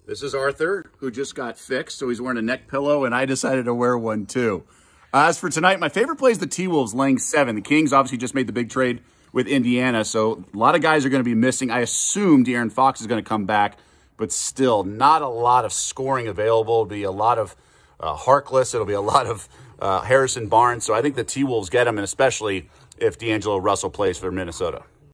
This is Arthur, who just got fixed, so he's wearing a neck pillow, and I decided to wear one too. As for tonight, my favorite play is the T-Wolves laying 7. The Kings obviously just made the big trade with Indiana, so a lot of guys are going to be missing. I assume De'Aaron Fox is going to come back, but still not a lot of scoring available. It'll be a lot of Harkless. It'll be a lot of Harrison Barnes. So I think the T-Wolves get him, and especially if D'Angelo Russell plays for Minnesota.